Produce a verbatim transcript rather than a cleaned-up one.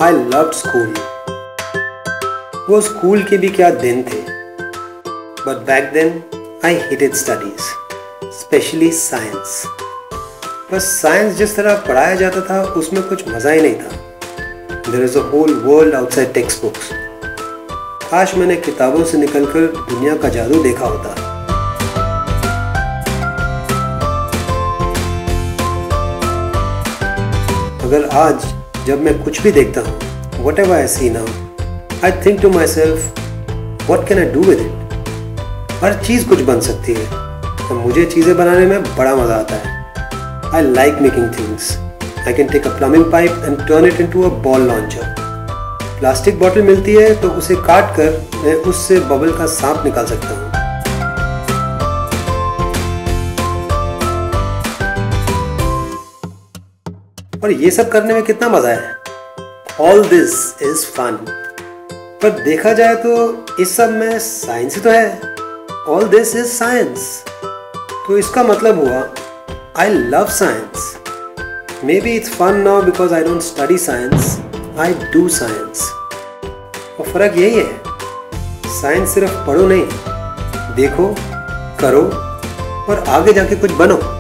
I loved school. वो school के भी क्या दिन थे. But back then I hated studies, especially science. बस साइंस जिस तरह पढ़ाया जाता था उसमें कुछ मज़ा ही नहीं था. There is a whole world outside textbooks. काश मैंने किताबों से निकलकर दुनिया का जादू देखा होता. अगर आज जब मैं कुछ भी देखता हूँ, whatever I see now, I think to myself, what can I do with it? हर चीज़ कुछ बन सकती है और मुझे चीज़ें बनाने में बड़ा मज़ा आता है. I like making things. I can take a plumbing pipe and turn it into a ball launcher. Plastic bottle मिलती है तो उसे काट कर मैं उससे बबल का सांप निकाल सकता हूँ. और ये सब करने में कितना मजा है. All this is fun. पर देखा जाए तो इस सब में साइंस ही तो है. All this is science. तो इसका मतलब हुआ I love science. Maybe it's fun now because I don't study science. I do science. और फर्क यही है. साइंस सिर्फ पढ़ो नहीं, देखो, करो और आगे जाके कुछ बनो.